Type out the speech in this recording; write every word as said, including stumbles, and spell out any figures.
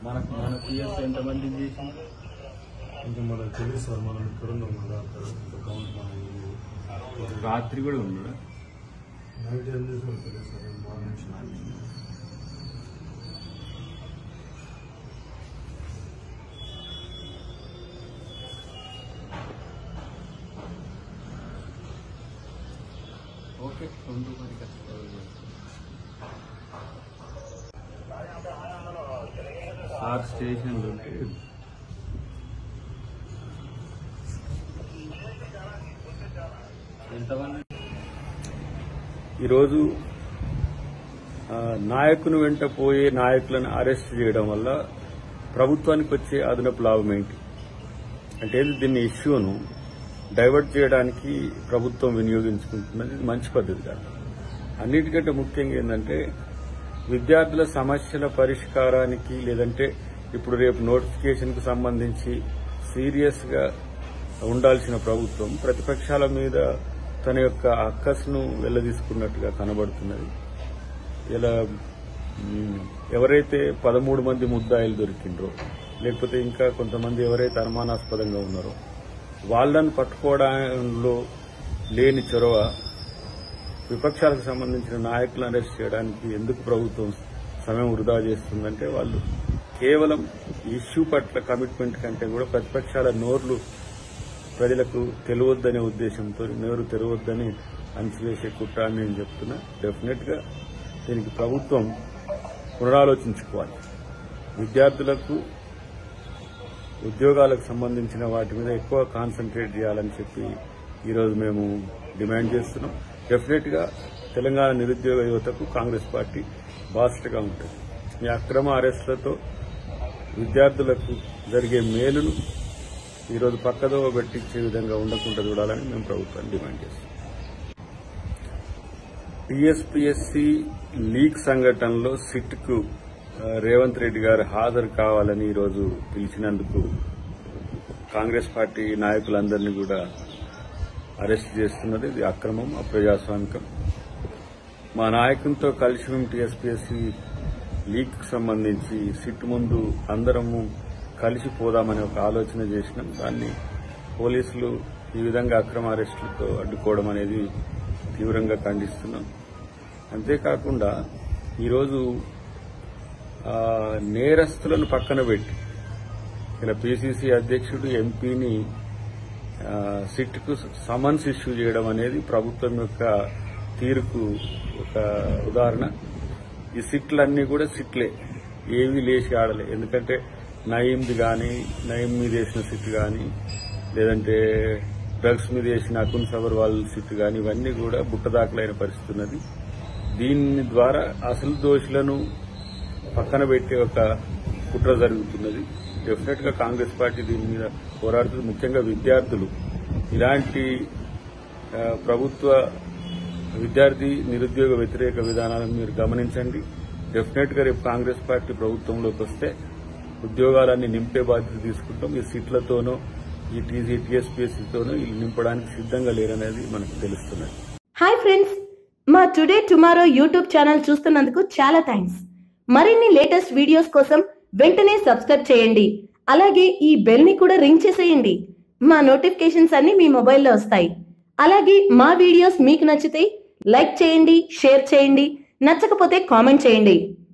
మనకు మన పిఎస్ ఎంతమంది చేసి ఇంకా మనకు తెలియదు సార్. మనం ఇక్కడ ఉన్నాం కదా, అక్కడ కౌంట్ మనం రాత్రి కూడా ఉన్నాడా? నైట్ ఏం చేసాం తెలియదు సార్. మార్నింగ్ ఓకే రెండు మరి సార్ స్టేషన్ ఉంటే ఎంతమంది ఈరోజు నాయకుని వెంట పోయే నాయకులను అరెస్ట్ చేయడం వల్ల ప్రభుత్వానికి వచ్చే అదనపు లాభం ఏంటి అంటే దీన్ని ఇష్యూను డైవర్ట్ చేయడానికి ప్రభుత్వం వినియోగించుకుంటున్నది మంచి పద్ధతి కాదు. అన్నిటికంటే ముఖ్యంగా ఏంటంటే విద్యార్థుల సమస్యల పరిష్కారానికి లేదంటే ఇప్పుడు రేపు నోటిఫికేషన్కు సంబంధించి సీరియస్ గా ఉండాల్సిన ప్రభుత్వం ప్రతిపక్షాల మీద తన యొక్క అక్కస్ను వెళ్లదీసుకున్నట్టుగా కనబడుతున్నది. ఇలా ఎవరైతే పదమూడు మంది ముద్దాయిలు దొరికిండ్రో లేకపోతే ఇంకా కొంతమంది ఎవరైతే అనుమానాస్పదంగా ఉన్నారో వాళ్లను పట్టుకోవడంలో లేని చొరవ విపక్షాలకు సంబంధించిన నాయకులను అరెస్ట్ చేయడానికి ఎందుకు ప్రభుత్వం సమయం వృధా చేస్తుందంటే వాళ్ళు కేవలం ఇష్యూ పట్ల కమిట్మెంట్ కంటే కూడా ప్రతిపక్షాల నోర్లు ప్రజలకు తెలియొద్దనే ఉద్దేశంతో నోరు తెరవద్దని అంచివేసే కుట్ర అని నేను చెప్తున్నా. డెఫినెట్ గా దీనికి ప్రభుత్వం పునరాలోచించుకోవాలి. విద్యార్థులకు ఉద్యోగాలకు సంబంధించిన వాటి మీద ఎక్కువ కాన్సన్ట్రేట్ చేయాలని చెప్పి ఈరోజు మేము డిమాండ్ చేస్తున్నాం. డెఫినెట్ గా తెలంగాణ నిరుద్యోగ యువతకు కాంగ్రెస్ పార్టీ బాధ్యతగా ఉంటుంది. ఈ అక్రమ అరెస్టులతో విద్యార్థులకు జరిగే మేలును ఈరోజు పక్కదోవ పెట్టించే విధంగా ఉండకుండా చూడాలని మేము ప్రభుత్వాన్ని డిమాండ్ చేస్తున్నాం. టీఎస్పీఎస్సీ లీక్ సంఘటనలో సిట్కు రేవంత్ రెడ్డి గారు హాజరు కావాలని ఈరోజు పిలిచినందుకు కాంగ్రెస్ పార్టీ నాయకులందరినీ కూడా అరెస్ట్ చేస్తున్నది. ఇది అక్రమం, అప్రజాస్వామికం. మా నాయకునితో కలిసి మేము టీఎస్పీఎస్సీ లీక్ సంబంధించి సిట్ ముందు అందరము కలిసి పోదామని ఒక ఆలోచన చేసినాం. దాన్ని పోలీసులు ఈ విధంగా అక్రమ అరెస్టులతో అడ్డుకోవడం అనేది తీవ్రంగా ఖండిస్తున్నాం. అంతేకాకుండా ఈరోజు నేరస్తులను పక్కన పెట్టి ఇలా పీసీసీ అధ్యక్షుడు ఎంపీని సిట్కు సమన్స్ ఇష్యూ చేయడం అనేది ప్రభుత్వం యొక్క తీరుకు ఒక ఉదాహరణ. ఈ సిట్లన్నీ కూడా సిట్లే, ఏవీ లేచి ఆడలే. ఎందుకంటే నయీంది కానీ, నయీం మీద వేసిన సిట్ కానీ, లేదంటే డ్రగ్స్ మీద వేసిన అకున్ సబర్వాల్ సిట్ కానీ ఇవన్నీ కూడా బుట్టదాఖలైన పరిస్థితి ఉన్నది. దీని ద్వారా అసలు దోషులను పక్కన పెట్టే ఒక కుట్ర జరుగుతున్నది. డెఫినెట్ గా కాంగ్రెస్ పార్టీ దీని మీద పోరాడుతుంది. ముఖ్యంగా విద్యార్థులు ఇలాంటి ప్రభుత్వ విద్యార్థి నిరుద్యోగ వ్యతిరేక విధానాలను మీరు గమనించండి. డెఫినెట్ గా రేపు కాంగ్రెస్ పార్టీ ప్రభుత్వంలోకి వస్తే ఉద్యోగాలన్నీ నింపే బాధ్యత తీసుకుంటాం. ఈ సీట్లతోనో ఈ టీజీ టీఎస్పీఎస్సీతోనో వీళ్ళు నింపడానికి సిద్ధంగా లేరనేది మనకు తెలుస్తున్నది. హాయ్ ఫ్రెండ్స్, మా టుడే టుమారో యూట్యూబ్ ఛానల్ చూస్తున్నందుకు చాలా థ్యాంక్స్. మరిన్ని లేటెస్ట్ వీడియోస్ కోసం వెంటనే సబ్స్క్రైబ్ చేయండి. అలాగే ఈ బెల్ ని కూడా రింగ్ చేసేయండి. మా నోటిఫికేషన్స్ అన్ని మీ మొబైల్లో వస్తాయి. అలాగే మా వీడియోస్ మీకు నచ్చితే లైక్ చేయండి, షేర్ చేయండి, నచ్చకపోతే కామెంట్ చేయండి.